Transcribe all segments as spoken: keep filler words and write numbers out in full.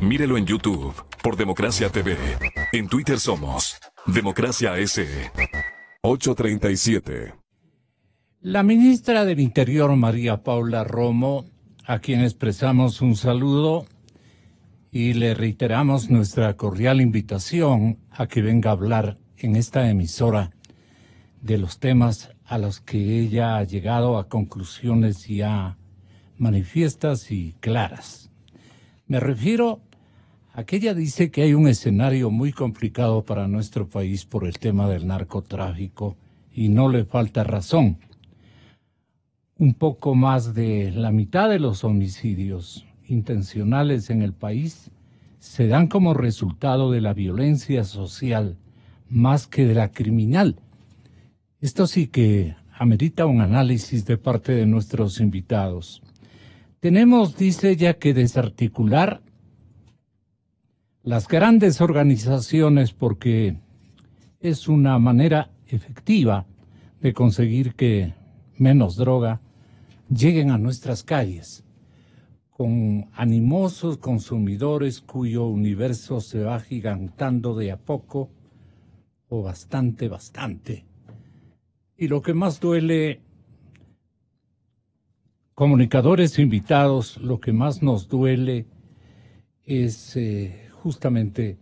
Mírelo en YouTube por Democracia T V. En Twitter somos Democracia S. ocho treinta y siete. La ministra del Interior, María Paula Romo, a quien expresamos un saludo y le reiteramos nuestra cordial invitación a que venga a hablar en esta emisora de los temas a los que ella ha llegado a conclusiones ya manifiestas y claras. Me refiero a que ella dice que hay un escenario muy complicado para nuestro país por el tema del narcotráfico y no le falta razón. Un poco más de la mitad de los homicidios intencionales en el país se dan como resultado de la violencia social más que de la criminal. Esto sí que amerita un análisis de parte de nuestros invitados. Tenemos, dice ella, que desarticular las grandes organizaciones porque es una manera efectiva de conseguir que menos droga lleguen a nuestras calles, con animosos consumidores cuyo universo se va agigantando de a poco o bastante, bastante. Y lo que más duele, comunicadores invitados, lo que más nos duele es eh, justamente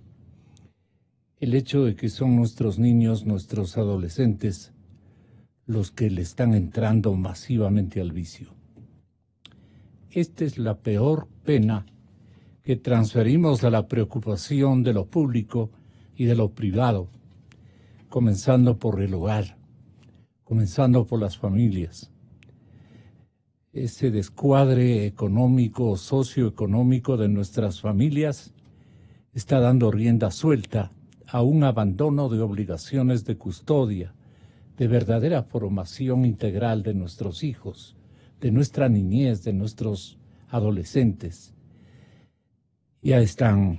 el hecho de que son nuestros niños, nuestros adolescentes, los que le están entrando masivamente al vicio. Esta es la peor pena que transferimos a la preocupación de lo público y de lo privado, comenzando por el hogar, comenzando por las familias. Ese descuadre económico, socioeconómico de nuestras familias está dando rienda suelta a un abandono de obligaciones de custodia, de verdadera formación integral de nuestros hijos, de nuestra niñez, de nuestros adolescentes. Ya están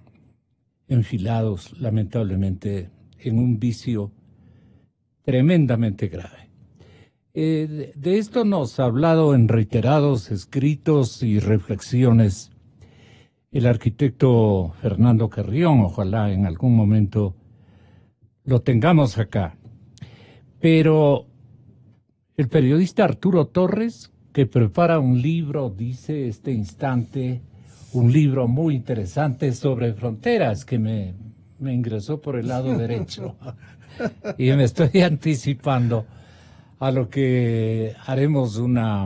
enfilados, lamentablemente, en un vicio tremendamente grave. Eh, de, de esto nos ha hablado en reiterados escritos y reflexiones el arquitecto Fernando Carrión. Ojalá en algún momento lo tengamos acá. Pero el periodista Arturo Torres, que prepara un libro, dice este instante, un libro muy interesante sobre fronteras, que me, me ingresó por el lado derecho. Y me estoy anticipando a lo que haremos una,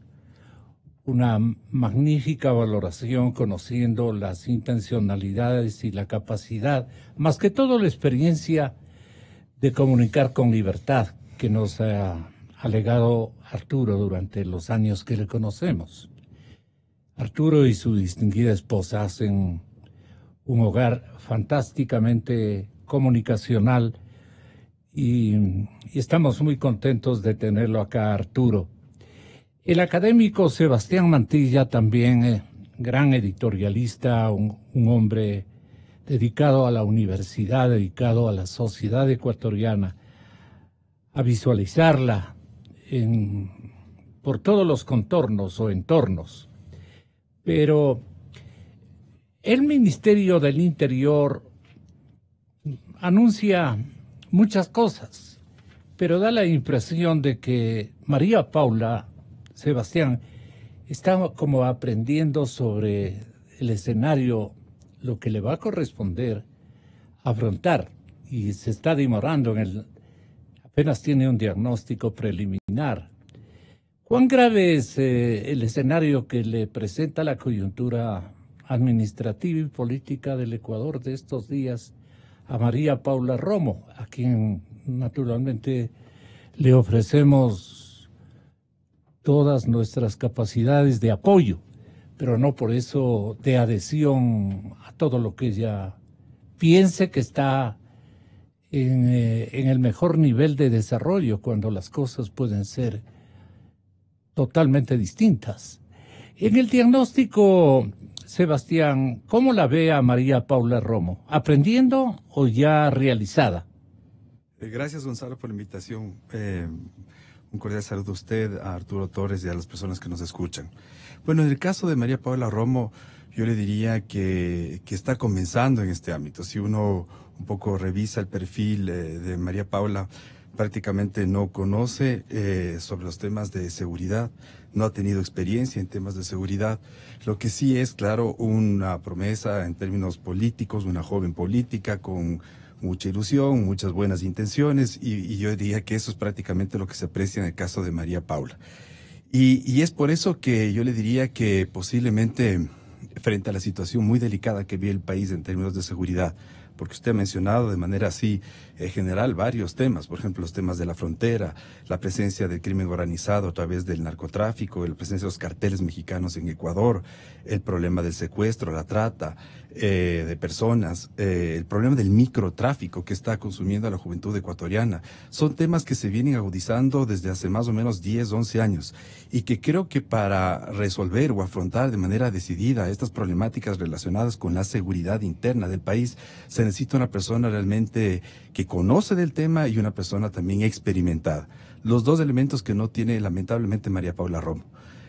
una magnífica valoración conociendo las intencionalidades y la capacidad, más que todo la experiencia de comunicar con libertad que nos ha, ha legado Arturo durante los años que le conocemos. Arturo y su distinguida esposa hacen un hogar fantásticamente comunicacional y, y estamos muy contentos de tenerlo acá, Arturo. El académico Sebastián Mantilla, también eh, gran editorialista, un, un hombre dedicado a la universidad, dedicado a la sociedad ecuatoriana, a visualizarla en, por todos los contornos o entornos. Pero el Ministerio del Interior anuncia muchas cosas, pero da la impresión de que María Paula, Sebastián, está como aprendiendo sobre el escenario, lo que le va a corresponder afrontar, y se está demorando en el, apenas tiene un diagnóstico preliminar. ¿Cuán grave es eh, el escenario que le presenta la coyuntura administrativa y política del Ecuador de estos días a María Paula Romo, a quien naturalmente le ofrecemos todas nuestras capacidades de apoyo, pero no por eso de adhesión a todo lo que ella piense que está en, eh, en el mejor nivel de desarrollo, cuando las cosas pueden ser totalmente distintas? En el diagnóstico, Sebastián, ¿cómo la ve a María Paula Romo? ¿Aprendiendo o ya realizada? Eh, gracias, Gonzalo, por la invitación. Eh, un cordial saludo a usted, a Arturo Torres y a las personas que nos escuchan. Bueno, en el caso de María Paula Romo, yo le diría que, que está comenzando en este ámbito. Si uno un poco revisa el perfil eh, de María Paula, prácticamente no conoce eh, sobre los temas de seguridad, no ha tenido experiencia en temas de seguridad. Lo que sí es, claro, una promesa en términos políticos, una joven política con mucha ilusión, muchas buenas intenciones, y, y yo diría que eso es prácticamente lo que se aprecia en el caso de María Paula. Y, y es por eso que yo le diría que posiblemente, frente a la situación muy delicada que vive el país en términos de seguridad, porque usted ha mencionado de manera así eh, general varios temas, por ejemplo, los temas de la frontera, la presencia del crimen organizado a través del narcotráfico, la presencia de los carteles mexicanos en Ecuador, el problema del secuestro, la trata eh, de personas, eh, el problema del microtráfico que está consumiendo a la juventud ecuatoriana. Son temas que se vienen agudizando desde hace más o menos diez, once años y que creo que para resolver o afrontar de manera decidida estas problemáticas relacionadas con la seguridad interna del país, se necesita una persona realmente que conoce del tema y una persona también experimentada. Los dos elementos que no tiene lamentablemente María Paula Romo.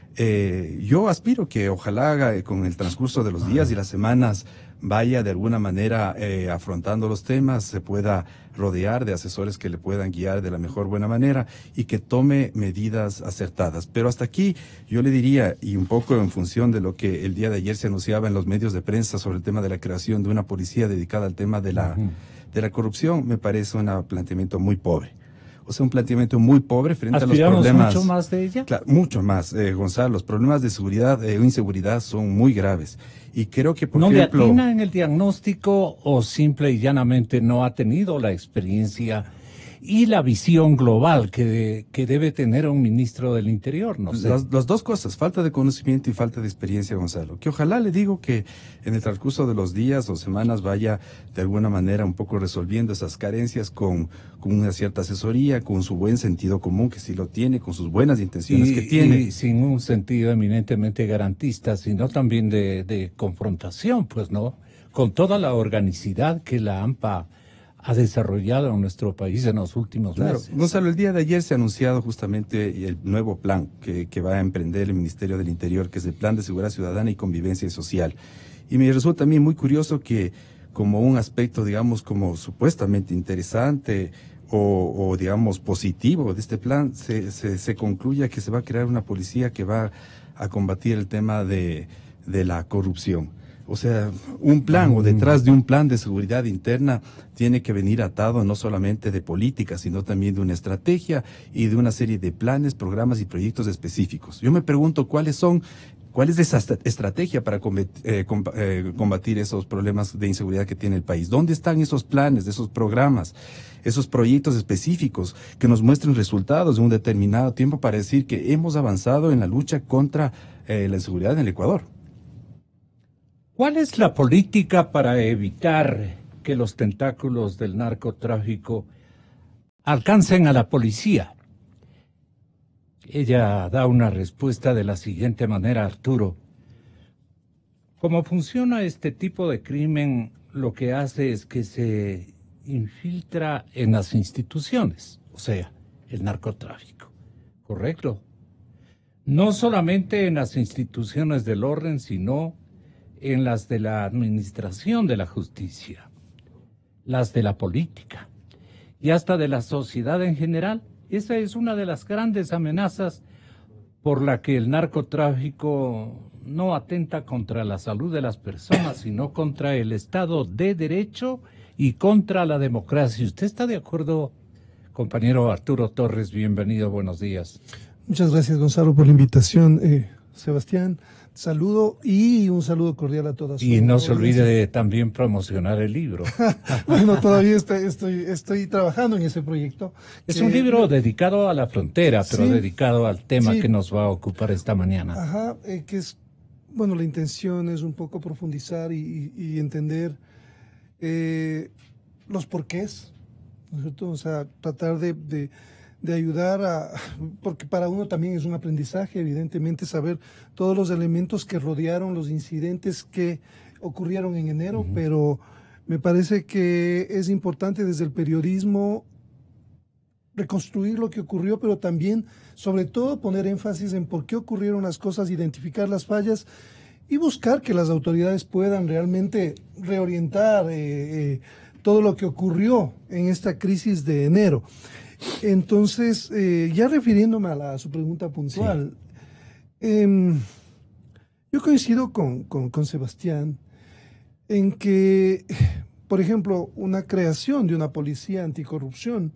Eh, yo aspiro que ojalá eh, con el transcurso de los días y las semanas vaya de alguna manera eh, afrontando los temas, se pueda rodear de asesores que le puedan guiar de la mejor buena manera y que tome medidas acertadas. Pero hasta aquí yo le diría, y un poco en función de lo que el día de ayer se anunciaba en los medios de prensa sobre el tema de la creación de una policía dedicada al tema de la, de la corrupción, me parece un planteamiento muy pobre. O sea, un planteamiento muy pobre frente a los problemas. ¿Mucho más de ella? Claro, mucho más, eh, Gonzalo. Los problemas de seguridad e eh, inseguridad son muy graves. Y creo que, por ¿No ejemplo... le atina en el diagnóstico o simple y llanamente no ha tenido la experiencia y la visión global que, de, que debe tener un ministro del Interior? No sé. Las, las dos cosas, falta de conocimiento y falta de experiencia, Gonzalo. Que ojalá le digo que en el transcurso de los días o semanas vaya de alguna manera un poco resolviendo esas carencias con, con una cierta asesoría, con su buen sentido común, que sí lo tiene, con sus buenas intenciones y, que tiene. Y sin un sentido eminentemente garantista, sino también de, de confrontación, pues, ¿no? Con toda la organicidad que la AMPA ha desarrollado en nuestro país en los últimos claro, meses. Gonzalo, el día de ayer se ha anunciado justamente el nuevo plan que, que va a emprender el Ministerio del Interior, que es el Plan de Seguridad Ciudadana y Convivencia Social. Y me resulta a mí muy curioso que como un aspecto, digamos, como supuestamente interesante o, o digamos, positivo de este plan, se, se, se concluya que se va a crear una policía que va a combatir el tema de, de la corrupción. O sea, un plan o detrás de un plan de seguridad interna tiene que venir atado no solamente de política, sino también de una estrategia y de una serie de planes, programas y proyectos específicos. Yo me pregunto cuáles son, cuál es esa estrategia para combatir esos problemas de inseguridad que tiene el país. ¿Dónde están esos planes, esos programas, esos proyectos específicos que nos muestren resultados en un determinado tiempo para decir que hemos avanzado en la lucha contra eh, la inseguridad en el Ecuador? ¿Cuál es la política para evitar que los tentáculos del narcotráfico alcancen a la policía? Ella da una respuesta de la siguiente manera, Arturo. ¿Cómo funciona este tipo de crimen? Lo que hace es que se infiltra en las instituciones, o sea, el narcotráfico, ¿correcto? No solamente en las instituciones del orden, sino en las de la administración de la justicia, las de la política y hasta de la sociedad en general. Esa es una de las grandes amenazas por la que el narcotráfico no atenta contra la salud de las personas, sino contra el Estado de Derecho y contra la democracia. ¿Usted está de acuerdo, compañero Arturo Torres? Bienvenido, buenos días. Muchas gracias, Gonzalo, por la invitación. Eh, Sebastián, saludo y un saludo cordial a todas. Y no se olvide de también promocionar el libro. Bueno, todavía estoy, estoy, estoy trabajando en ese proyecto. Es que, un libro dedicado a la frontera, pero sí, dedicado al tema sí, que nos va a ocupar esta mañana. Ajá, eh, que es, bueno, la intención es un poco profundizar y, y, y entender eh, los porqués, ¿no es cierto? O sea, tratar de... de de ayudar a, porque para uno también es un aprendizaje, evidentemente, saber todos los elementos que rodearon los incidentes que ocurrieron en enero, uh-huh. Pero me parece que es importante desde el periodismo reconstruir lo que ocurrió, pero también, sobre todo, poner énfasis en por qué ocurrieron las cosas, identificar las fallas y buscar que las autoridades puedan realmente reorientar eh, eh, todo lo que ocurrió en esta crisis de enero. Entonces, eh, ya refiriéndome a, la, a su pregunta puntual, sí. eh, yo coincido con, con, con Sebastián en que, por ejemplo, una creación de una policía anticorrupción,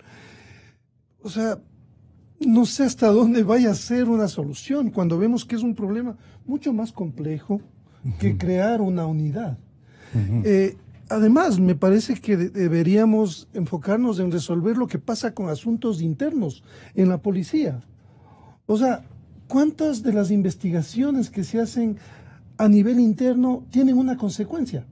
o sea, no sé hasta dónde vaya a ser una solución cuando vemos que es un problema mucho más complejo que uh-huh. crear una unidad. Uh-huh. Eh, además, me parece que de- deberíamos enfocarnos en resolver lo que pasa con asuntos internos en la policía. O sea, ¿cuántas de las investigaciones que se hacen a nivel interno tienen una consecuencia?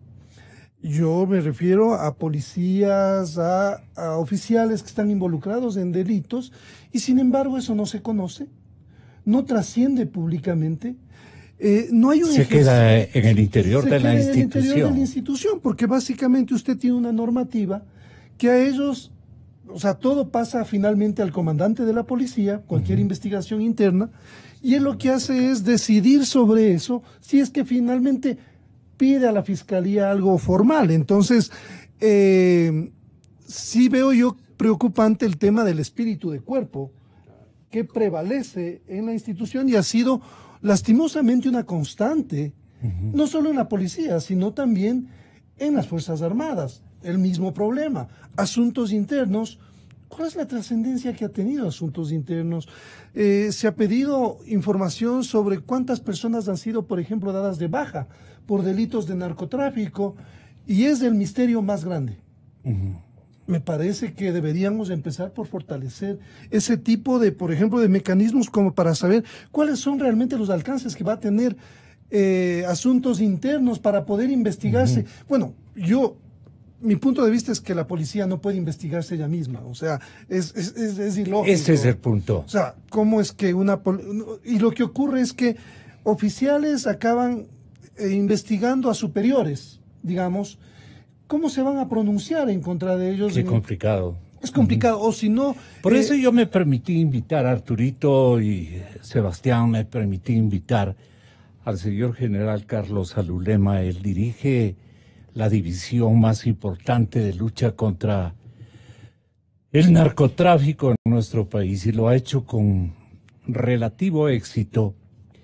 Yo me refiero a policías, a, a oficiales que están involucrados en delitos y sin embargo eso no se conoce, no trasciende públicamente. Eh, no hay un se ejercicio, queda en el interior se de la queda en el institución. interior de la institución, porque básicamente usted tiene una normativa que a ellos, o sea, todo pasa finalmente al comandante de la policía, cualquier uh-huh. investigación interna, y él lo que hace es decidir sobre eso, si es que finalmente pide a la fiscalía algo formal. Entonces, eh, sí veo yo preocupante el tema del espíritu de cuerpo que prevalece en la institución y ha sido lastimosamente una constante, uh-huh. no solo en la policía, sino también en las Fuerzas Armadas. El mismo problema. Asuntos internos. ¿Cuál es la trascendencia que ha tenido asuntos internos? Eh, se ha pedido información sobre cuántas personas han sido, por ejemplo, dadas de baja por delitos de narcotráfico y es el misterio más grande. Uh-huh. Me parece que deberíamos empezar por fortalecer ese tipo de, por ejemplo, de mecanismos como para saber cuáles son realmente los alcances que va a tener eh, asuntos internos para poder investigarse. Uh-huh. Bueno, yo... Mi punto de vista es que la policía no puede investigarse ella misma, o sea, es, es, es, es ilógico. Ese es el punto. O sea, ¿cómo es que una... Y lo que ocurre es que oficiales acaban eh, investigando a superiores, digamos, ¿cómo se van a pronunciar en contra de ellos? Qué complicado. Es complicado, uh-huh. o si no... Por eh, eso yo me permití invitar a Arturito y Sebastián, me permití invitar al señor general Carlos Alulema. Él dirige la división más importante de lucha contra el narcotráfico en nuestro país y lo ha hecho con relativo éxito,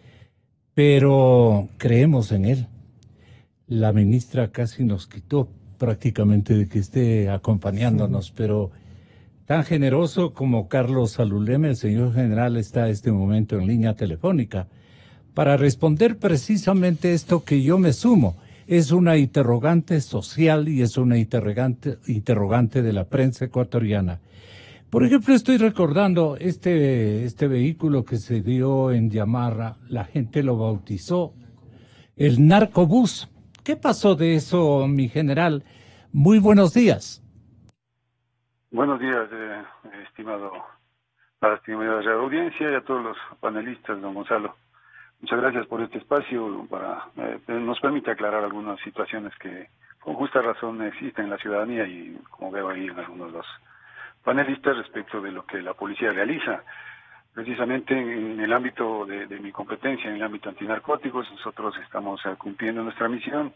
pero creemos en él. La ministra casi nos quitó prácticamente de que esté acompañándonos, sí. pero tan generoso como Carlos Alulema, el señor general está en este momento en línea telefónica para responder precisamente esto que yo me sumo. Es una interrogante social y es una interrogante, interrogante de la prensa ecuatoriana. Por ejemplo, estoy recordando este, este vehículo que se dio en Yamarra, la gente lo bautizó el narcobús. ¿Qué pasó de eso, mi general? Muy buenos días. Buenos días, eh, estimado, a la estimada audiencia y a todos los panelistas, don Gonzalo. Muchas gracias por este espacio para eh, nos permite aclarar algunas situaciones que con justa razón existen en la ciudadanía y como veo ahí en algunos de los panelistas respecto de lo que la policía realiza. Precisamente en el ámbito de, de mi competencia, en el ámbito antinarcóticos, nosotros estamos eh, cumpliendo nuestra misión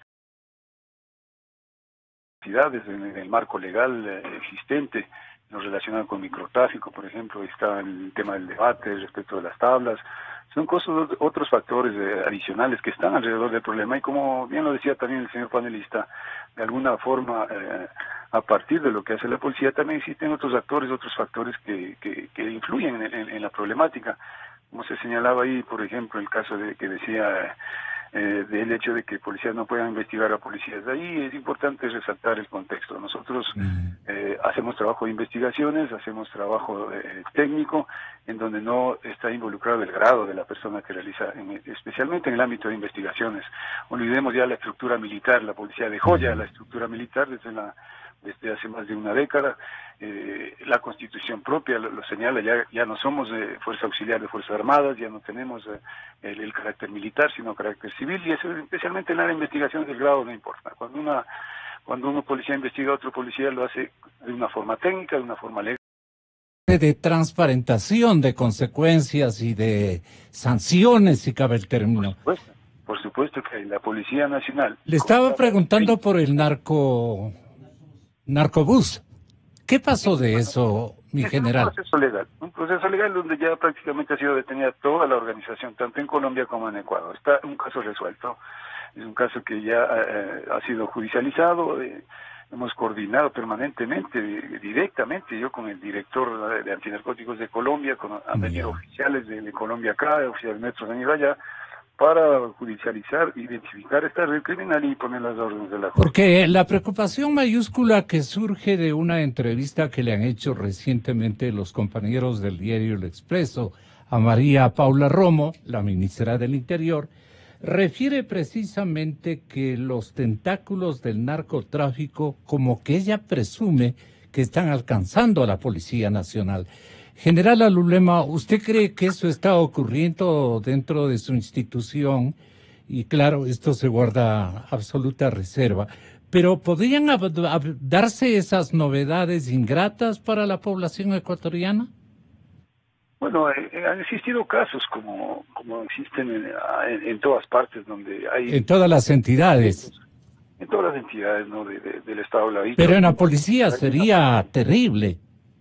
en el marco legal eh, existente, lo relacionado con microtráfico, por ejemplo, está el tema del debate respecto de las tablas. Son cosas, otros factores eh, adicionales que están alrededor del problema y como bien lo decía también el señor panelista, de alguna forma, eh, a partir de lo que hace la policía, también existen otros actores, otros factores que, que, que influyen en, en, en la problemática. Como se señalaba ahí, por ejemplo, el caso de que decía eh, del hecho de que policías no puedan investigar a policías. De ahí es importante resaltar el contexto. Nosotros eh, hacemos trabajo de investigaciones, hacemos trabajo eh, técnico, en donde no está involucrado el grado de la persona que realiza, en, especialmente en el ámbito de investigaciones. Olvidemos ya la estructura militar, la policía dejó ya la estructura militar desde la desde hace más de una década, eh, la Constitución propia lo, lo señala, ya ya no somos eh, Fuerza Auxiliar de Fuerzas Armadas, ya no tenemos eh, el, el carácter militar, sino carácter civil, y eso especialmente en la investigación del grado no importa. Cuando una cuando uno policía investiga a otro policía lo hace de una forma técnica, de una forma legal. De transparentación de consecuencias y de sanciones, si cabe el término. Por supuesto. Por supuesto que hay. La Policía Nacional. Le estaba preguntando por el narco, narcobús. ¿Qué pasó de eso, mi general? Un proceso legal, un proceso legal donde ya prácticamente ha sido detenida toda la organización, tanto en Colombia como en Ecuador. Está un caso resuelto, es un caso que ya eh, ha sido judicializado, eh, hemos coordinado permanentemente, directamente, yo con el director de antinarcóticos de Colombia, con han venido oficiales de, de Colombia acá, oficiales nuestros han ido allá, para judicializar, identificar esta red criminal y poner las órdenes de la justicia. Porque la preocupación mayúscula que surge de una entrevista que le han hecho recientemente los compañeros del diario El Expreso a María Paula Romo, la ministra del Interior, refiere precisamente que los tentáculos del narcotráfico, como que ella presume que están alcanzando a la Policía Nacional. General Alulema, ¿usted cree que eso está ocurriendo dentro de su institución? Y claro, esto se guarda absoluta reserva. Pero ¿podrían darse esas novedades ingratas para la población ecuatoriana? Bueno, eh, han existido casos como, como existen en, en, en todas partes donde hay... En todas las entidades. En todas las entidades, ¿no? de, de, del Estado de la Vida. Pero en la policía sería terrible.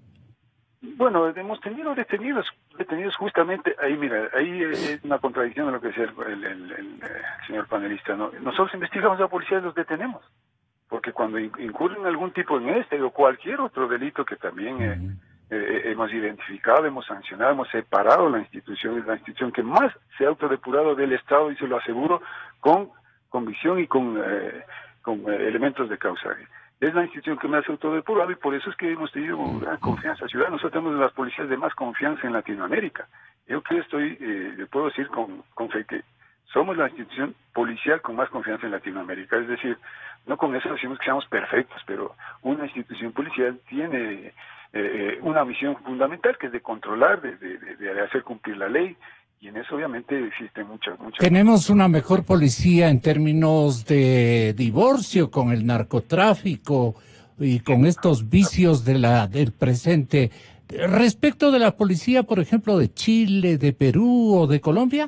Bueno, hemos tenido detenidos, detenidos justamente, ahí mira, ahí es una contradicción de lo que decía el, el, el, el señor panelista, ¿no? Nosotros investigamos a la policía y los detenemos, porque cuando incurren algún tipo de este o cualquier otro delito que también eh, uh-huh. eh, hemos identificado, hemos sancionado, hemos separado la institución, es la institución que más se ha autodepurado del Estado, y se lo aseguro, con convicción y con, eh, con eh, elementos de causaje. Es la institución que más se autodepurado y por eso es que hemos tenido gran confianza ciudadana. Nosotros tenemos las policías de más confianza en Latinoamérica. Yo que estoy, eh, le puedo decir con, con fe que somos la institución policial con más confianza en Latinoamérica. Es decir, no con eso decimos que seamos perfectos, pero una institución policial tiene eh, una misión fundamental que es de controlar, de, de, de hacer cumplir la ley. Y en eso obviamente existe muchas, muchas... Tenemos una mejor policía en términos de divorcio con el narcotráfico y con estos vicios de la del presente. Respecto de la policía, por ejemplo, de Chile, de Perú o de Colombia.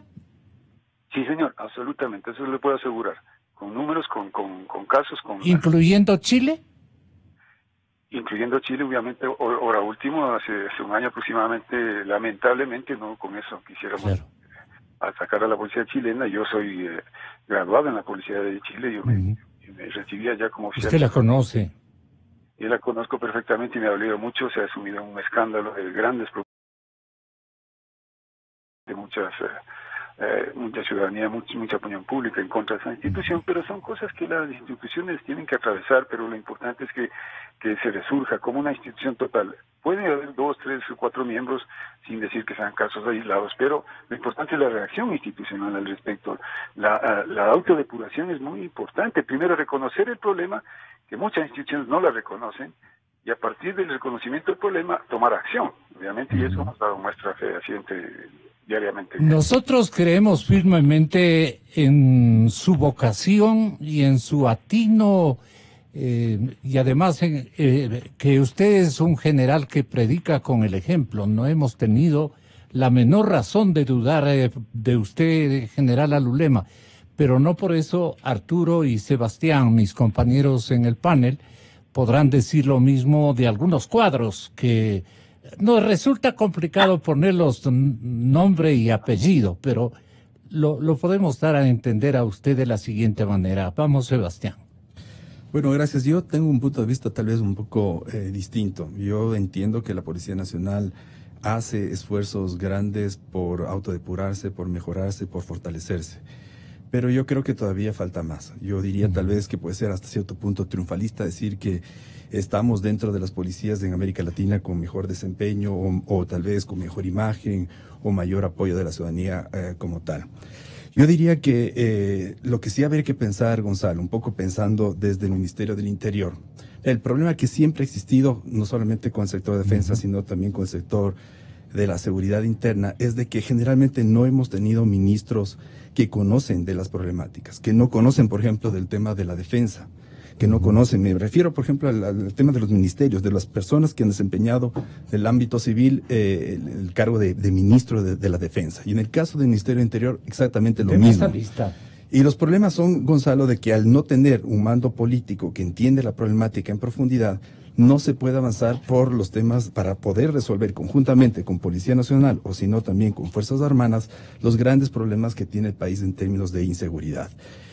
Sí, señor, absolutamente, eso le puedo asegurar. Con números, con, con, con casos, con... ¿Incluyendo Chile? Incluyendo Chile, obviamente, ahora último, hace, hace un año aproximadamente, lamentablemente, no con eso quisiéramos claro. atacar a la policía chilena. Yo soy eh, graduado en la policía de Chile, yo uh-huh. me, me recibía ya como oficial. ¿Usted la conoce? Yo la conozco perfectamente y me ha dolido mucho, se ha asumido un escándalo de grandes de muchas... Eh, Eh, mucha ciudadanía, mucha, mucha opinión pública en contra de esa institución, pero son cosas que las instituciones tienen que atravesar, pero lo importante es que, que se resurja como una institución total. Puede haber dos, tres o cuatro miembros, sin decir que sean casos aislados, pero lo importante es la reacción institucional al respecto. La, la autodepuración es muy importante. Primero, reconocer el problema, que muchas instituciones no la reconocen, y a partir del reconocimiento del problema, tomar acción, obviamente, y eso nos ha dado muestra fehaciente diariamente. Nosotros creemos firmemente en su vocación y en su atino, eh, y además en, eh, que usted es un general que predica con el ejemplo. No hemos tenido la menor razón de dudar eh, de usted, general Alulema, pero no por eso Arturo y Sebastián, mis compañeros en el panel, podrán decir lo mismo de algunos cuadros que nos resulta complicado ponerlos nombre y apellido, pero lo, lo podemos dar a entender a usted de la siguiente manera. Vamos, Sebastián. Bueno, gracias. Yo tengo un punto de vista tal vez un poco eh, distinto. Yo entiendo que la Policía Nacional hace esfuerzos grandes por autodepurarse, por mejorarse, por fortalecerse. Pero yo creo que todavía falta más. Yo diría tal vez que puede ser hasta cierto punto triunfalista decir que estamos dentro de las policías en América Latina con mejor desempeño o, o tal vez con mejor imagen o mayor apoyo de la ciudadanía eh, como tal. Yo diría que eh, lo que sí habría que pensar, Gonzalo, un poco pensando desde el Ministerio del Interior, el problema que siempre ha existido, no solamente con el sector de defensa, uh-huh. sino también con el sector de la seguridad interna, es de que generalmente no hemos tenido ministros que conocen de las problemáticas, que no conocen, por ejemplo, del tema de la defensa, que no conocen, me refiero, por ejemplo, al, al tema de los ministerios, de las personas que han desempeñado del ámbito civil eh, el, el cargo de, de ministro de, de la defensa. Y en el caso del Ministerio del Interior, exactamente lo mismo. Lista. Y los problemas son, Gonzalo, de que al no tener un mando político que entiende la problemática en profundidad, no se puede avanzar por los temas para poder resolver conjuntamente con Policía Nacional o si no también con Fuerzas Armadas los grandes problemas que tiene el país en términos de inseguridad.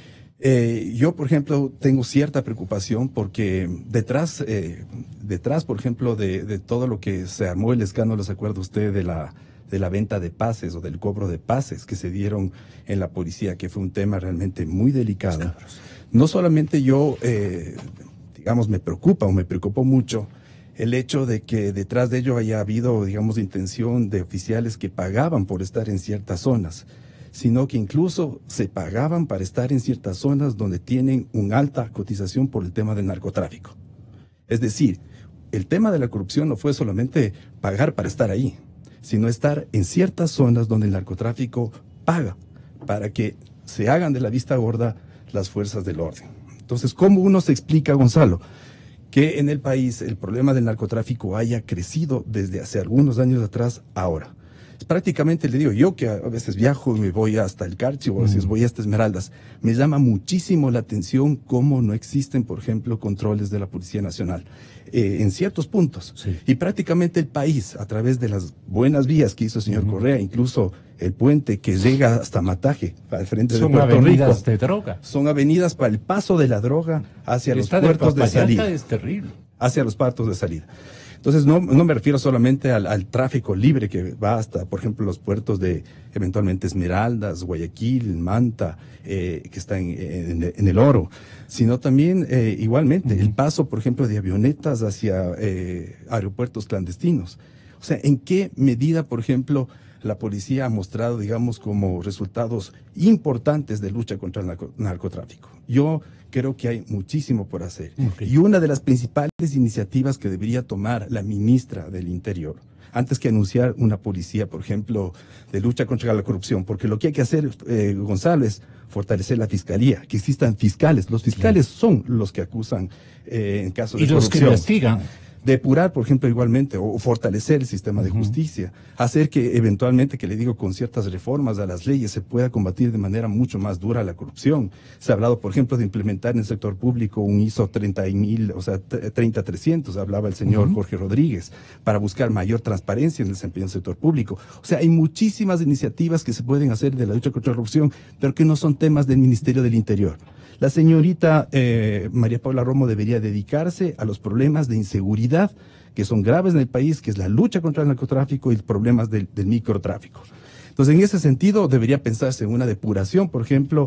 Eh, yo, por ejemplo, tengo cierta preocupación porque detrás, eh, detrás, por ejemplo, de, de todo lo que se armó el escándalo, ¿se acuerda usted de la, de la venta de pases o del cobro de pases que se dieron en la policía, que fue un tema realmente muy delicado? No solamente yo, eh, digamos, me preocupa o me preocupó mucho el hecho de que detrás de ello haya habido, digamos, intención de oficiales que pagaban por estar en ciertas zonas, sino que incluso se pagaban para estar en ciertas zonas donde tienen una alta cotización por el tema del narcotráfico. Es decir, el tema de la corrupción no fue solamente pagar para estar ahí, sino estar en ciertas zonas donde el narcotráfico paga para que se hagan de la vista gorda las fuerzas del orden. Entonces, ¿cómo uno se explica, Gonzalo, que en el país el problema del narcotráfico haya crecido desde hace algunos años atrás ahora? Prácticamente le digo, yo que a veces viajo y me voy hasta el Carchi o a veces voy hasta Esmeraldas, me llama muchísimo la atención cómo no existen, por ejemplo, controles de la Policía Nacional eh, en ciertos puntos. Sí. Y prácticamente el país, a través de las buenas vías que hizo el señor uh-huh. Correa, incluso el puente que llega hasta Mataje, al frente de Puerto Rico. Son avenidas de droga. Son avenidas para el paso de la droga hacia los puertos de salida. Es terrible. Hacia los puertos de salida. Entonces, no, no me refiero solamente al, al tráfico libre que va hasta, por ejemplo, los puertos de, eventualmente, Esmeraldas, Guayaquil, Manta, eh, que está en, en, en el Oro, sino también, eh, igualmente, uh-huh. el paso, por ejemplo, de avionetas hacia eh, aeropuertos clandestinos. O sea, ¿en qué medida, por ejemplo, la policía ha mostrado, digamos, como resultados importantes de lucha contra el narco, narcotráfico? Yo creo que hay muchísimo por hacer. Okay. Y una de las principales iniciativas que debería tomar la ministra del Interior, antes que anunciar una policía, por ejemplo, de lucha contra la corrupción, porque lo que hay que hacer, eh, Gonzalo, es fortalecer la fiscalía, que existan fiscales. Los fiscales sí. son los que acusan eh, en casos de corrupción. Y los que investigan. Depurar, por ejemplo, igualmente, o fortalecer el sistema de justicia, uh-huh. hacer que eventualmente, que le digo, con ciertas reformas a las leyes se pueda combatir de manera mucho más dura la corrupción. Se ha hablado, por ejemplo, de implementar en el sector público un I S O treinta mil, o sea, treinta trescientos, hablaba el señor uh-huh. Jorge Rodríguez, para buscar mayor transparencia en el desempeño del sector público. O sea, hay muchísimas iniciativas que se pueden hacer de la lucha contra la corrupción, pero que no son temas del Ministerio del Interior. La señorita eh, María Paula Romo debería dedicarse a los problemas de inseguridad que son graves en el país, que es la lucha contra el narcotráfico y los problemas del, del microtráfico. Entonces, en ese sentido, debería pensarse en una depuración, por ejemplo,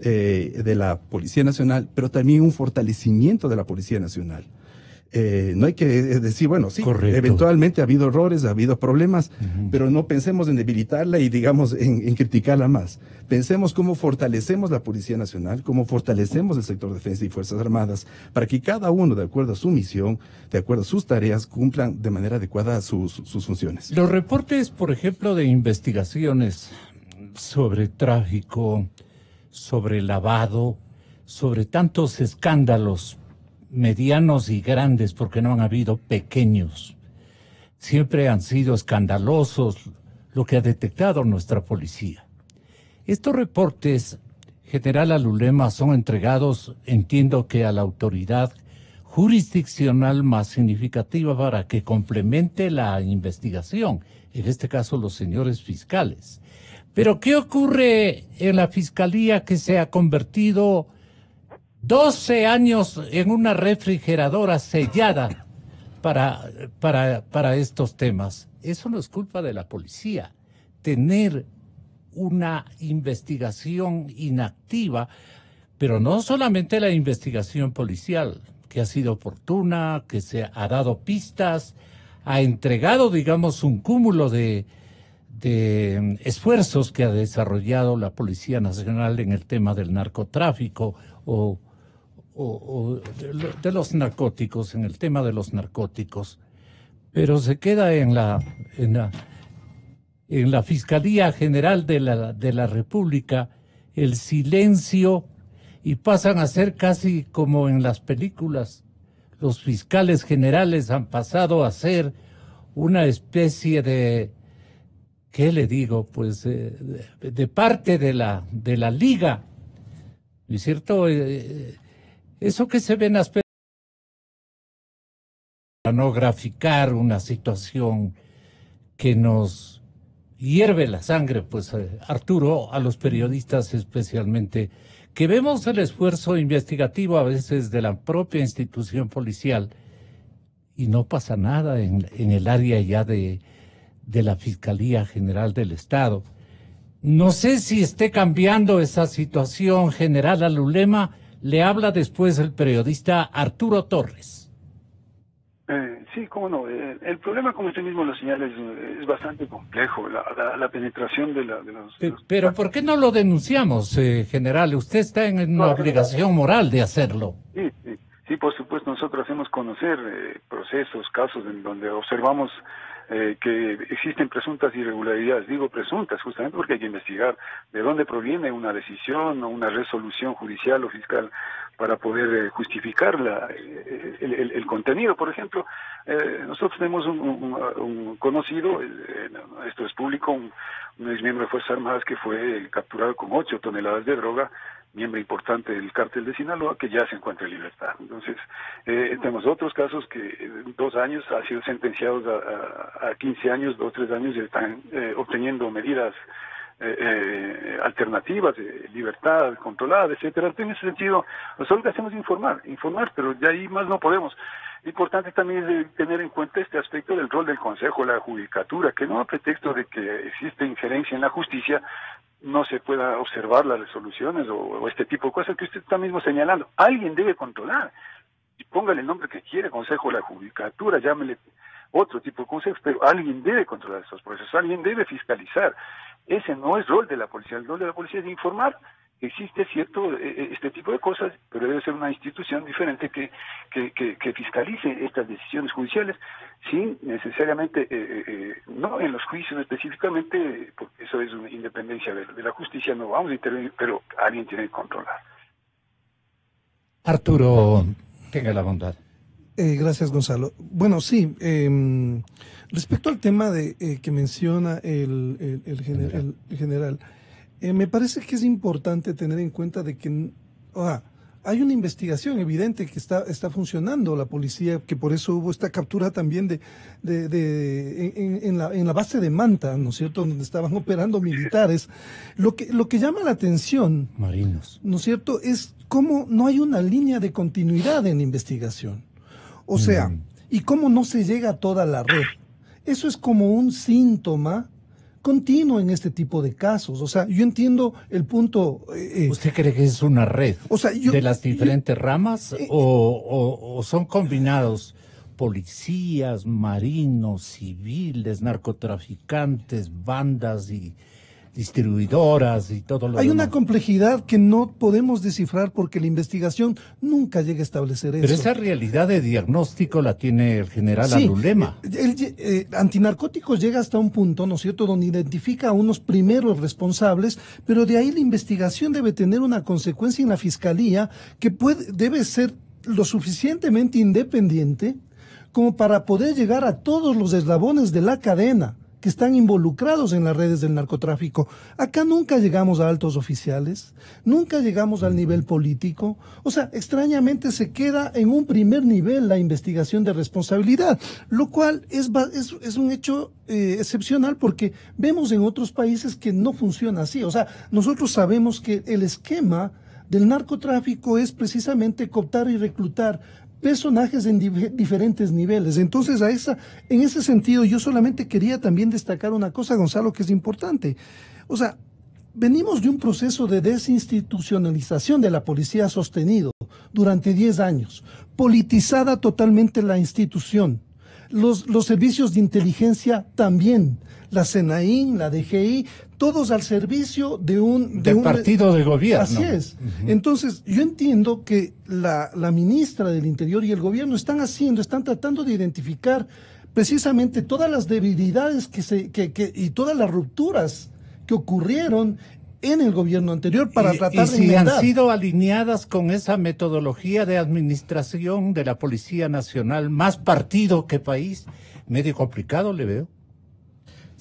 eh, de la Policía Nacional, pero también un fortalecimiento de la Policía Nacional. Eh, no hay que decir, bueno, sí, correcto. Eventualmente ha habido errores, ha habido problemas, uh-huh. pero no pensemos en debilitarla y, digamos, en, en criticarla más. Pensemos cómo fortalecemos la Policía Nacional, cómo fortalecemos el sector de defensa y Fuerzas Armadas, para que cada uno, de acuerdo a su misión, de acuerdo a sus tareas, cumplan de manera adecuada sus, sus funciones. Los reportes, por ejemplo, de investigaciones sobre tráfico, sobre lavado, sobre tantos escándalos medianos y grandes, porque no han habido pequeños. Siempre han sido escandalosos lo que ha detectado nuestra policía. Estos reportes, General Alulema, son entregados, entiendo que a la autoridad jurisdiccional más significativa para que complemente la investigación, en este caso los señores fiscales. Pero ¿qué ocurre en la Fiscalía que se ha convertido doce años en una refrigeradora sellada para, para, para estos temas? Eso no es culpa de la policía. Tener una investigación inactiva, pero no solamente la investigación policial, que ha sido oportuna, que se ha dado pistas, ha entregado, digamos, un cúmulo de, de esfuerzos que ha desarrollado la Policía Nacional en el tema del narcotráfico o O, o de, de los narcóticos, en el tema de los narcóticos, pero se queda en la en la, en la Fiscalía General de la, de la República el silencio, y pasan a ser casi como en las películas. Los fiscales generales han pasado a ser una especie de, ¿qué le digo? Pues de, de parte de la, de la liga ¿no es cierto? Eh, eso que se ve en aspectos para no graficar una situación que nos hierve la sangre, pues eh, Arturo, a los periodistas especialmente, que vemos el esfuerzo investigativo a veces de la propia institución policial y no pasa nada en, en el área ya de, de la Fiscalía General del Estado. No sé si esté cambiando esa situación, general Alulema. Le habla después el periodista Arturo Torres. Eh, sí, cómo no. Eh, el problema, como usted mismo lo señala, es, es bastante complejo. La, la, la penetración de, la, de los... Pero, pero ¿por qué no lo denunciamos, eh, general? Usted está en una no, obligación moral de hacerlo. Sí, sí, sí, por supuesto. Nosotros hacemos conocer eh, procesos, casos en donde observamos eh, que existen presuntas irregularidades. Digo presuntas justamente porque hay que investigar de dónde proviene una decisión o una resolución judicial o fiscal para poder eh, justificar la, eh, el, el, el contenido. Por ejemplo, eh, nosotros tenemos un, un, un conocido, eh, esto es público, un, un ex miembro de Fuerzas Armadas que fue capturado con ocho toneladas de droga, miembro importante del cártel de Sinaloa, que ya se encuentra en libertad. Entonces, eh, tenemos otros casos que en dos años ha sido sentenciados a, a, a quince años, dos, tres años, y están eh, obteniendo medidas Eh, eh, alternativas, de libertad controlada, etcétera. En ese sentido, nosotros lo que hacemos es informar, informar, pero de ahí más no podemos. Importante también es tener en cuenta este aspecto del rol del Consejo, la Judicatura, que no a pretexto de que existe injerencia en la justicia, no se pueda observar las resoluciones o, o este tipo de cosas que usted está mismo señalando. Alguien debe controlar, y póngale el nombre que quiere, Consejo de la Judicatura, llámele otro tipo de consejos, pero alguien debe controlar esos procesos, alguien debe fiscalizar. Ese no es rol de la policía. El rol de la policía es informar que existe cierto eh, este tipo de cosas, pero debe ser una institución diferente que que, que, que fiscalice estas decisiones judiciales sin necesariamente, eh, eh, no en los juicios específicamente, porque eso es una independencia de, de la justicia, no vamos a intervenir, pero alguien tiene que controlar. Arturo, tenga la bondad. Eh, gracias, Gonzalo. Bueno, sí, eh, respecto al tema de eh, que menciona el, el, el, gener, el, el general, eh, me parece que es importante tener en cuenta de que ah, hay una investigación evidente que está, está funcionando la policía, que por eso hubo esta captura también de, de, de en, en, la, en la base de Manta, ¿no es cierto?, donde estaban operando militares. Lo que, lo que llama la atención, marinos, ¿no es cierto?, es cómo no hay una línea de continuidad en la investigación. O sea, mm. ¿y cómo no se llega a toda la red? Eso es como un síntoma continuo en este tipo de casos. O sea, yo entiendo el punto... Eh, ¿Usted cree que es una red o sea, yo, de las diferentes yo, ramas eh, o, o, o son combinados policías, marinos, civiles, narcotraficantes, bandas y distribuidoras y todo lo Hay demás? una complejidad que no podemos descifrar porque la investigación nunca llega a establecer eso. Pero esa realidad de diagnóstico la tiene el general sí, Alulema. El, el, eh, antinarcóticos llega hasta un punto, ¿no es cierto?, donde identifica a unos primeros responsables, pero de ahí la investigación debe tener una consecuencia en la fiscalía que puede, debe ser lo suficientemente independiente como para poder llegar a todos los eslabones de la cadena que están involucrados en las redes del narcotráfico. Acá nunca llegamos a altos oficiales, nunca llegamos al nivel político. O sea, extrañamente se queda en un primer nivel la investigación de responsabilidad, lo cual es, es, es un hecho eh, excepcional porque vemos en otros países que no funciona así. O sea, nosotros sabemos que el esquema del narcotráfico es precisamente cooptar y reclutar personajes en dif diferentes niveles. Entonces, a esa, en ese sentido, yo solamente quería también destacar una cosa, Gonzalo, que es importante. O sea, venimos de un proceso de desinstitucionalización de la policía sostenido durante diez años, politizada totalmente la institución. Los, los servicios de inteligencia también, la SENAIN, la D G I, todos al servicio de un... De un partido de gobierno. Así es. Uh-huh. Entonces, yo entiendo que la, la ministra del Interior y el gobierno están haciendo, están tratando de identificar precisamente todas las debilidades que se, que, que, y todas las rupturas que ocurrieron en el gobierno anterior para y, tratar y de si enmendar. han sido alineadas con esa metodología de administración de la Policía Nacional, más partido que país, medio complicado le veo.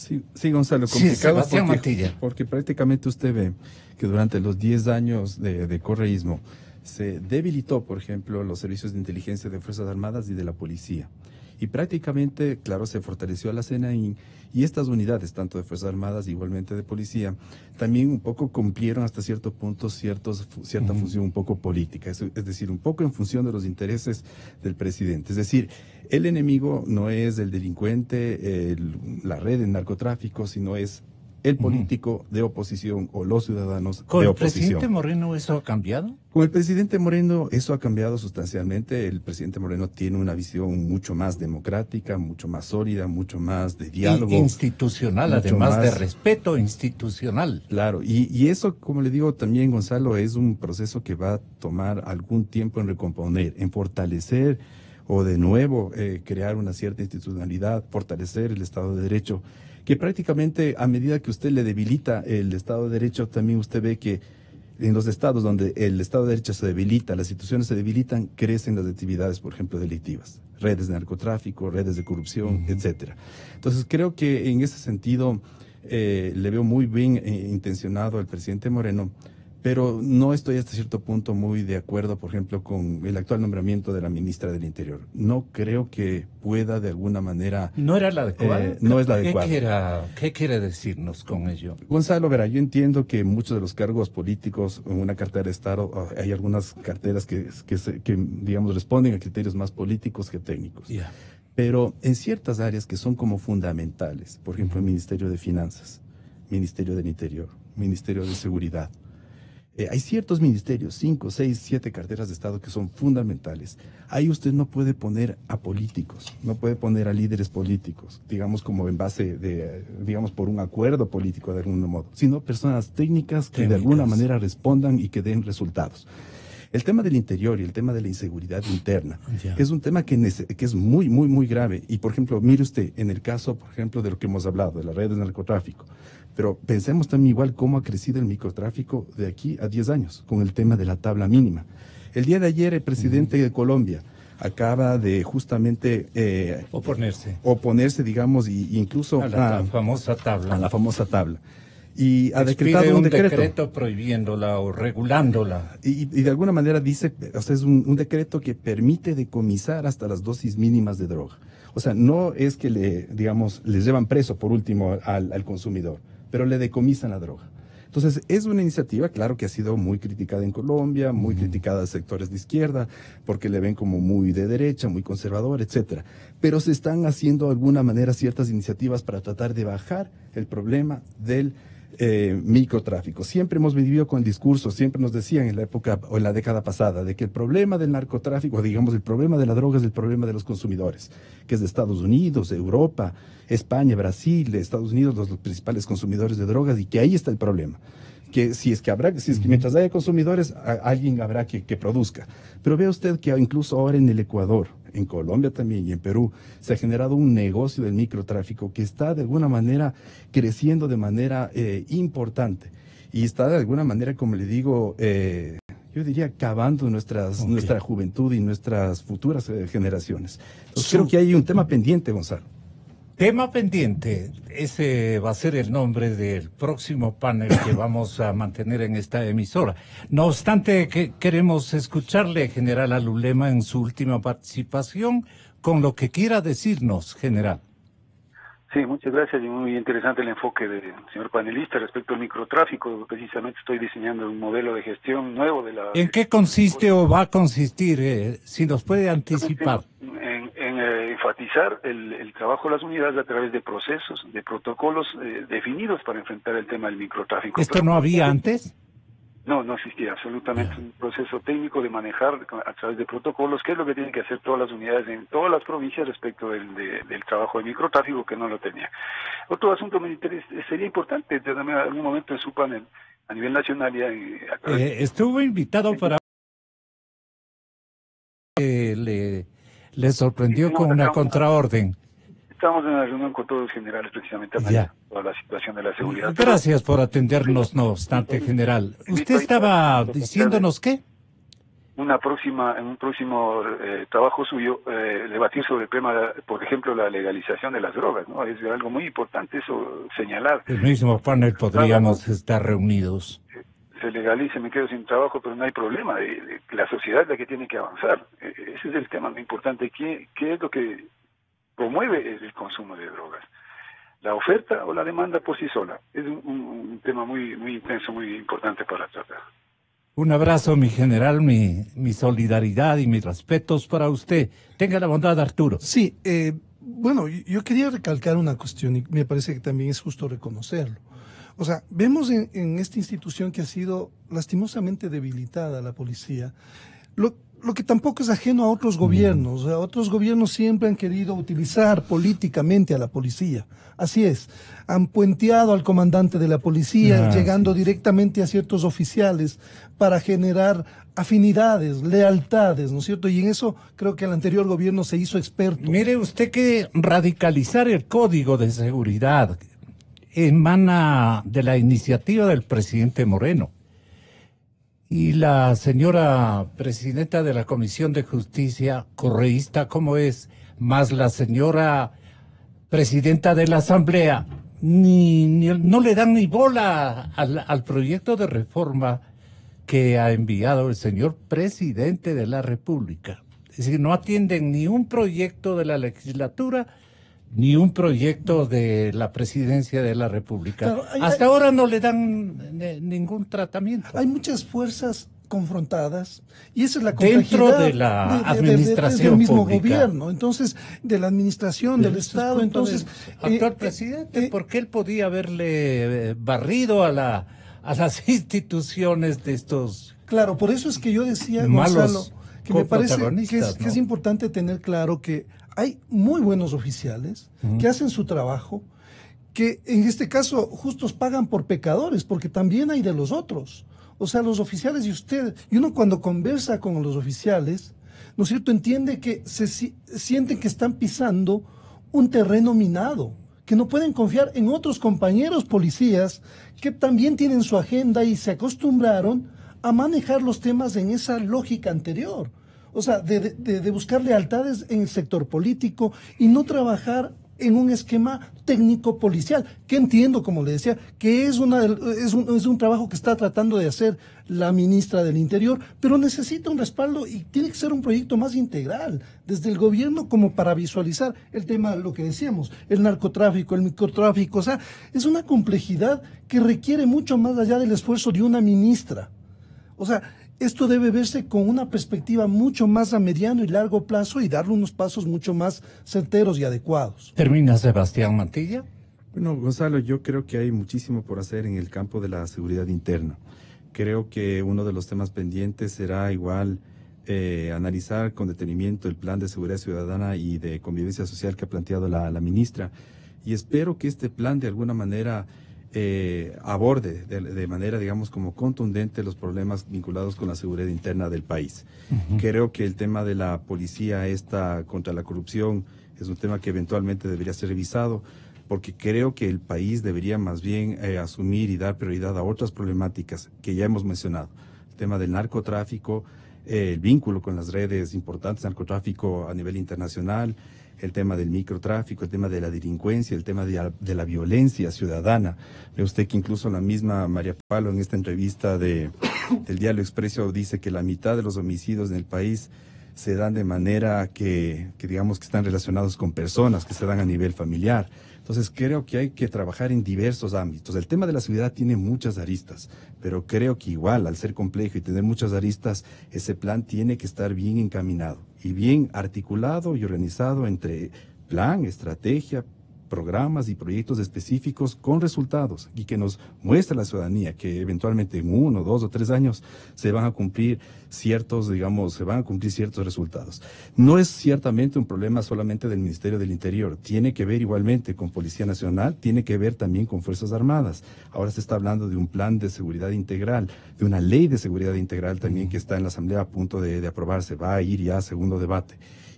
Sí, sí, Gonzalo, Sí, complicado Sebastián porque, Mantilla. porque prácticamente usted ve que durante los diez años de, de correísmo se debilitó, por ejemplo, los servicios de inteligencia de Fuerzas Armadas y de la policía. Y prácticamente, claro, se fortaleció a la SENAIN y estas unidades, tanto de Fuerzas Armadas igualmente de policía, también un poco cumplieron hasta cierto punto ciertos, cierta uh-huh. función un poco política, es, es decir, un poco en función de los intereses del presidente. Es decir, el enemigo no es el delincuente, el, la red de narcotráfico, sino es el político de oposición o los ciudadanos ¿Con de el oposición. presidente Moreno eso ha cambiado? Con el presidente Moreno eso ha cambiado sustancialmente. El presidente Moreno tiene una visión mucho más democrática, mucho más sólida, mucho más de diálogo. Institucional, además más, de respeto institucional. Claro, y, y eso, como le digo también, Gonzalo, es un proceso que va a tomar algún tiempo en recomponer, en fortalecer o de nuevo eh, crear una cierta institucionalidad, fortalecer el Estado de Derecho, que prácticamente a medida que usted le debilita el Estado de Derecho, también usted ve que en los estados donde el Estado de Derecho se debilita, las instituciones se debilitan, crecen las actividades, por ejemplo, delictivas, redes de narcotráfico, redes de corrupción, uh-huh. etcétera. Entonces creo que en ese sentido eh, le veo muy bien eh, intencionado al presidente Moreno, pero no estoy hasta cierto punto muy de acuerdo, por ejemplo, con el actual nombramiento de la ministra del Interior. No creo que pueda de alguna manera... ¿No era la adecuada? Eh, no es la ¿Qué adecuada. Quiera, ¿Qué quiere decirnos con ello? Gonzalo, verá, yo entiendo que muchos de los cargos políticos en una cartera de Estado, hay algunas carteras que, que, se, que digamos, responden a criterios más políticos que técnicos. Yeah. Pero en ciertas áreas que son como fundamentales, por ejemplo, el Ministerio de Finanzas, Ministerio del Interior, Ministerio de Seguridad, Eh, hay ciertos ministerios, cinco, seis, siete carteras de Estado que son fundamentales. Ahí usted no puede poner a políticos, no puede poner a líderes políticos, digamos como en base de, digamos por un acuerdo político de algún modo, sino personas técnicas que técnicas. de alguna manera respondan y que den resultados. El tema del interior y el tema de la inseguridad interna yeah. es un tema que, que es muy, muy, muy grave. Y, por ejemplo, mire usted, en el caso, por ejemplo, de lo que hemos hablado, de las redes de narcotráfico, pero pensemos también igual cómo ha crecido el microtráfico de aquí a diez años, con el tema de la tabla mínima. El día de ayer, el presidente uh-huh. de Colombia acaba de justamente... Eh, oponerse. Oponerse, digamos, y, incluso... A la a, famosa tabla. A la famosa tabla. Y ha Expide decretado un, un decreto. decreto prohibiéndola o regulándola. Y, y de alguna manera dice, o sea, es un, un decreto que permite decomisar hasta las dosis mínimas de droga. O sea, no es que le, digamos, les llevan preso por último al, al consumidor, pero le decomisan la droga. Entonces, es una iniciativa, claro, que ha sido muy criticada en Colombia, muy uh-huh. criticada en sectores de izquierda, porque le ven como muy de derecha, muy conservador, etcétera. Pero se están haciendo de alguna manera ciertas iniciativas para tratar de bajar el problema del Eh, microtráfico. Siempre hemos vivido con el discurso, siempre nos decían en la época o en la década pasada de que el problema del narcotráfico, digamos el problema de la droga es el problema de los consumidores, que es de Estados Unidos, Europa, España, Brasil, Estados Unidos, los, los principales consumidores de drogas, y que ahí está el problema. Que si es que habrá, si es que mientras haya consumidores, a, alguien habrá que, que produzca. Pero vea usted que incluso ahora en el Ecuador, en Colombia también y en Perú, se ha generado un negocio del microtráfico que está de alguna manera creciendo de manera eh, importante. Y está de alguna manera, como le digo, eh, yo diría acabando nuestras, okay. nuestra juventud y nuestras futuras eh, generaciones. Entonces, Su... creo que hay un tema pendiente, Gonzalo. Tema pendiente, ese va a ser el nombre del próximo panel que vamos a mantener en esta emisora. No obstante, que queremos escucharle, general Alulema, en su última participación, con lo que quiera decirnos, general. Sí, muchas gracias y muy interesante el enfoque del señor panelista respecto al microtráfico. Precisamente estoy diseñando un modelo de gestión nuevo de la... ¿En qué consiste o va a consistir? Eh, si nos puede anticipar. En, en eh, enfatizar el, el trabajo de las unidades a través de procesos, de protocolos eh, definidos para enfrentar el tema del microtráfico. ¿Esto Pero, no había antes? No, no existía absolutamente un proceso técnico de manejar a través de protocolos, que es lo que tienen que hacer todas las unidades en todas las provincias respecto del, de, del trabajo de microtráfico, que no lo tenía. Otro asunto me interesa, sería importante tenerme en algún momento en su panel a nivel nacional. Ya, eh, estuvo invitado para... Eh, le, le sorprendió sí, con una contraorden. Estamos en una reunión con todos los generales precisamente para toda la situación de la seguridad. Gracias por atendernos, no obstante, general. ¿Usted estaba diciéndonos qué? una próxima, en un próximo eh, trabajo suyo, eh, debatir sobre el tema, por ejemplo, la legalización de las drogas, ¿no? Es algo muy importante eso señalar. El mismo panel podríamos Nada, estar reunidos. Se legalice, me quedo sin trabajo, pero no hay problema. De, de, la sociedad es la que tiene que avanzar. Eh, ese es el tema muy importante. ¿Qué, qué es lo que promueve el consumo de drogas? ¿La oferta o la demanda por sí sola? Es un, un, un tema muy, muy intenso, muy importante para tratar. Un abrazo, mi general, mi, mi solidaridad y mis respetos para usted. Tenga la bondad, Arturo. Sí, eh, bueno, yo quería recalcar una cuestión y me parece que también es justo reconocerlo. O sea, vemos en, en esta institución que ha sido lastimosamente debilitada la policía, lo, lo que tampoco es ajeno a otros gobiernos. O sea, otros gobiernos siempre han querido utilizar políticamente a la policía. Así es, han puenteado al comandante de la policía, ah, llegando sí. directamente a ciertos oficiales para generar afinidades, lealtades, ¿no es cierto? Y en eso creo que el anterior gobierno se hizo experto. Mire usted que radicalizar el Código de Seguridad emana de la iniciativa del presidente Moreno. Y la señora presidenta de la Comisión de Justicia, correísta como es, más la señora presidenta de la Asamblea, ni, ni no le dan ni bola al, al proyecto de reforma que ha enviado el señor presidente de la República. Es decir, no atienden ni un proyecto de la legislatura, ni un proyecto de la presidencia de la República. Claro, hay, Hasta hay, ahora no le dan ningún tratamiento. Hay muchas fuerzas confrontadas y esa es la complejidad dentro de la de, de, administración de, de, del mismo pública. gobierno, entonces de la administración del Estado, entonces actual eh, presidente, eh, porque él podía haberle barrido a la a las instituciones de estos claro, por eso es que yo decía, Gonzalo, que me parece que es, ¿no? que es importante tener claro que hay muy buenos oficiales uh-huh. que hacen su trabajo, que en este caso justos pagan por pecadores, porque también hay de los otros. O sea, los oficiales y usted, y uno cuando conversa con los oficiales, ¿no es cierto?, entiende que se si, sienten que están pisando un terreno minado, que no pueden confiar en otros compañeros policías que también tienen su agenda y se acostumbraron a manejar los temas en esa lógica anterior. O sea, de, de, de buscar lealtades en el sector político y no trabajar en un esquema técnico policial, que entiendo, como le decía, que es, una, es, un, es un trabajo que está tratando de hacer la ministra del Interior, pero necesita un respaldo y tiene que ser un proyecto más integral, desde el gobierno como para visualizar el tema, lo que decíamos, el narcotráfico, el microtráfico, o sea, es una complejidad que requiere mucho más allá del esfuerzo de una ministra. O sea, esto debe verse con una perspectiva mucho más a mediano y largo plazo y darle unos pasos mucho más certeros y adecuados. ¿Termina Sebastián Mantilla? Bueno, Gonzalo, yo creo que hay muchísimo por hacer en el campo de la seguridad interna. Creo que uno de los temas pendientes será igual eh, analizar con detenimiento el plan de seguridad ciudadana y de convivencia social que ha planteado la, la ministra. Y espero que este plan de alguna manera Eh, aborde de, de manera, digamos, como contundente los problemas vinculados con la seguridad interna del país. Uh-huh. Creo que el tema de la policía esta contra la corrupción es un tema que eventualmente debería ser revisado, porque creo que el país debería más bien eh, asumir y dar prioridad a otras problemáticas que ya hemos mencionado. El tema del narcotráfico, eh, el vínculo con las redes importantes, narcotráfico a nivel internacional, el tema del microtráfico, el tema de la delincuencia, el tema de la, de la violencia ciudadana. Ve usted que incluso la misma María Palo en esta entrevista de, del Diario Expreso dice que la mitad de los homicidios en el país se dan de manera que, que digamos que están relacionados con personas, que se dan a nivel familiar. Entonces creo que hay que trabajar en diversos ámbitos. El tema de la seguridad tiene muchas aristas, pero creo que igual, al ser complejo y tener muchas aristas, ese plan tiene que estar bien encaminado y bien articulado y organizado entre plan, estrategia, programas y proyectos específicos con resultados y que nos muestre a la ciudadanía que eventualmente en uno, dos o tres años se van a cumplir ciertos, digamos, se van a cumplir ciertos resultados. No es ciertamente un problema solamente del Ministerio del Interior, tiene que ver igualmente con Policía Nacional, tiene que ver también con Fuerzas Armadas. Ahora se está hablando de un plan de seguridad integral, de una ley de seguridad integral también que está en la Asamblea a punto de, de aprobarse, va a ir ya a segundo debate.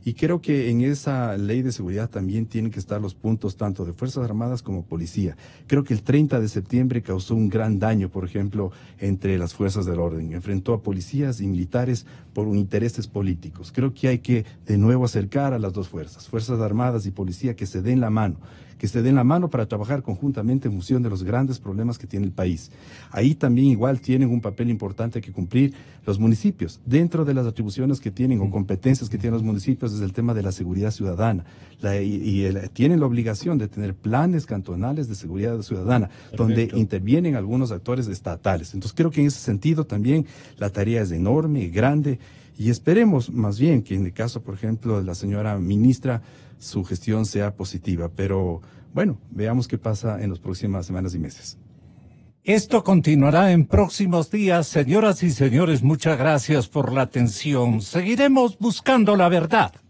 Y creo que en esa ley de seguridad también tienen que estar los puntos tanto de Fuerzas Armadas como policía. Creo que el treinta de septiembre causó un gran daño, por ejemplo, entre las fuerzas del orden. Enfrentó a policías y militares por intereses políticos. Creo que hay que de nuevo acercar a las dos fuerzas, Fuerzas Armadas y policía, que se den la mano. que se den la mano para trabajar conjuntamente en función de los grandes problemas que tiene el país. Ahí también igual tienen un papel importante que cumplir los municipios. Dentro de las atribuciones que tienen o competencias que tienen los municipios es el tema de la seguridad ciudadana. La, y y el, tienen la obligación de tener planes cantonales de seguridad ciudadana, Perfecto. donde intervienen algunos actores estatales. Entonces creo que en ese sentido también la tarea es enorme, grande, y esperemos más bien que en el caso, por ejemplo, de la señora ministra, su gestión sea positiva. Pero bueno, veamos qué pasa en las próximas semanas y meses. Esto continuará en próximos días. Señoras y señores, muchas gracias por la atención. Seguiremos buscando la verdad.